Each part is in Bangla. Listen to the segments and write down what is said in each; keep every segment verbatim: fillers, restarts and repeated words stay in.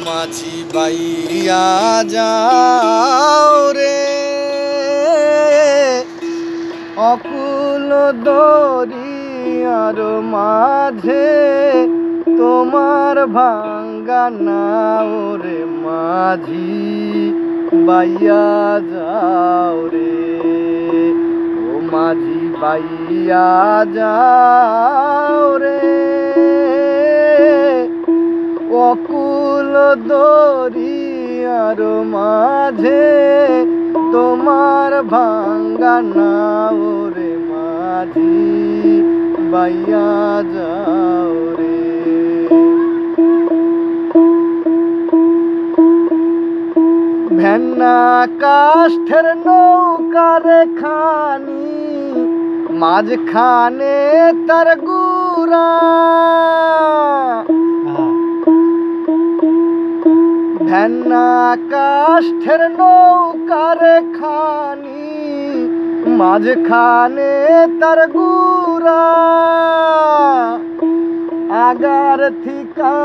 মাঝি বাইয়া যাও রে অকুল দরিয়ার মাঝে তোমার ভাঙ্গা নাও রে মাঝি বাইয়া যাও রে ও মাঝি বাইয়া যাও রে অকুল দরিয়ার মাঝে তোমার ভাঙ্গা নাও রে মাঝি বাইয়া যাও রে ভেন্না কাষ্ঠের নৌকারে খানি মাঝখানে তার গুড়া ভেন্না কাষ্ঠের নৌকারে খানি মাঝখানে তার গুড়া আগার থিকা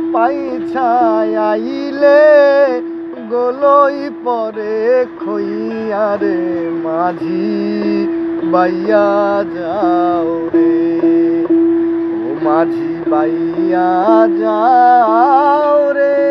পাইছাইলে গোলই পরে খইয়া রে মাঝি বাইয়া যাও রে ও মাঝি বাইয়া যাও রে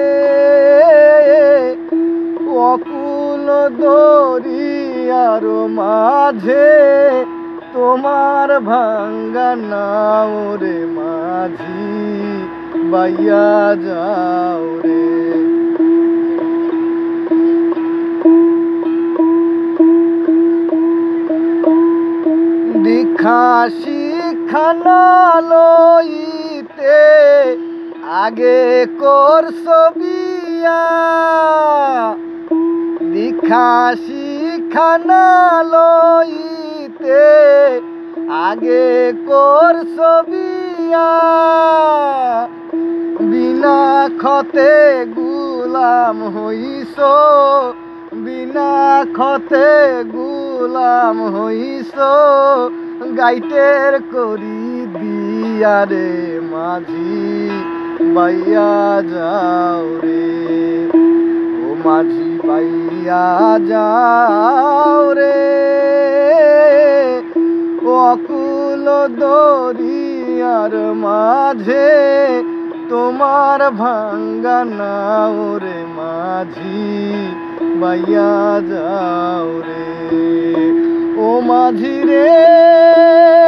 অকুল দরিয়ার মাঝে তোমার ভাঙ্গা নাও রে মাঝি বাইয়া যাও রে দীক্ষা শিক্ষা লইতে আগে করছ বিয়া দীক্ষা শিক্ষা লইতে আগে করছ বিয়া বিনা খতে গুলাম হইছ বিনা খতে গুলাম হইছ গাইটের করি দিয়া রে মাঝি বাইয়া যাও রে ও মাঝি বাইয়া যাও রে অকুল দরিয়ার মাঝে তোমার ভাঙ্গা নাও রে মাঝি বাইয়া যাও রে ও মাঝি রে।